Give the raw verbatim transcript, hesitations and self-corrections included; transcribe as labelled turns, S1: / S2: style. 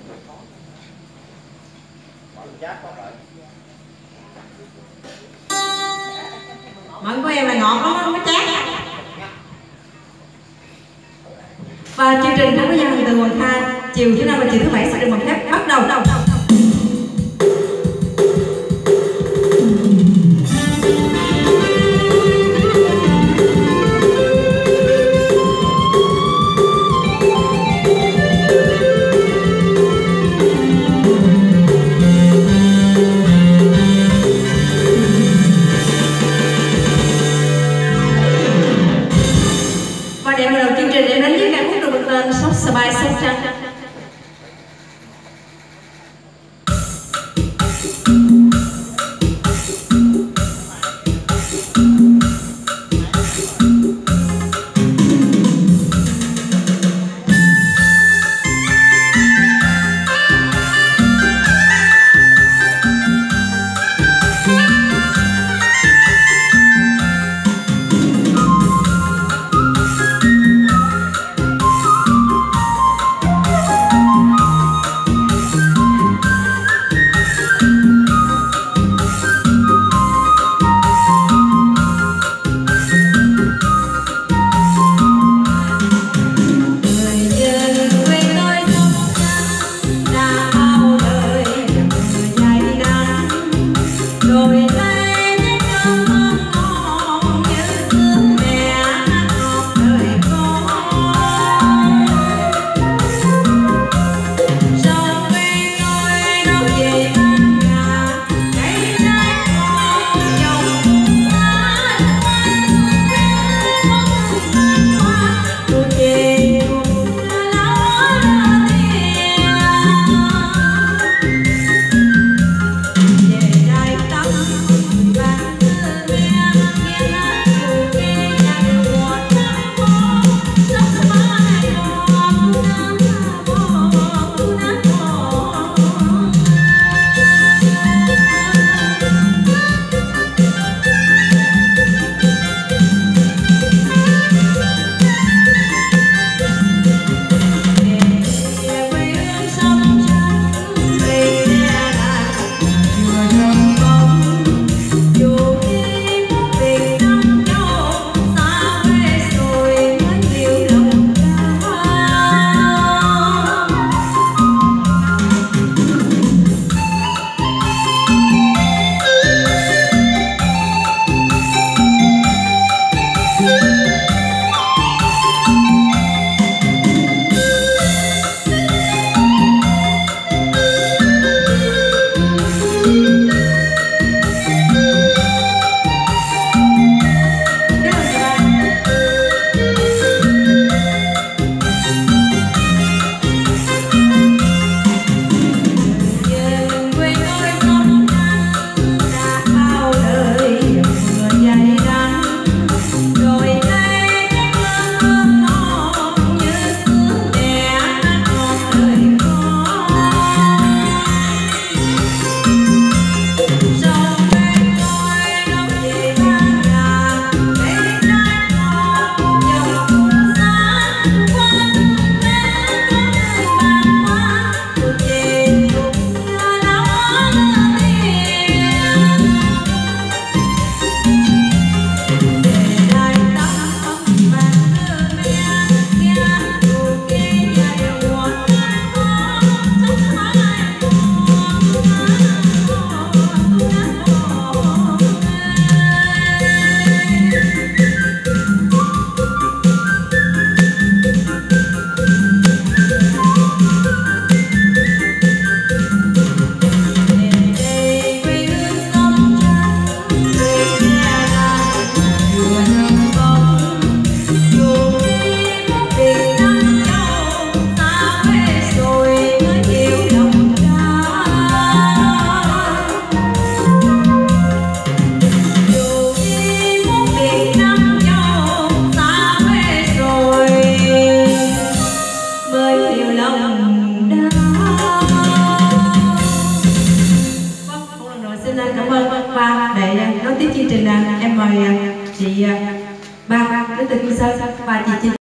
S1: Mận của em là ngọt lắm, không có chát. Và chương trình cũng có gian từ Hoàng Khai chiều thứ năm và chiều thứ bảy sẽ được một phép bắt đầu. Và để mở đầu chương trình em đến với ca khúc được tên Sóc Sờ Bài Sóc Trăng. Tiếp chương trình em mời chị Ba đến từ Kim Sơn và chị Trinh.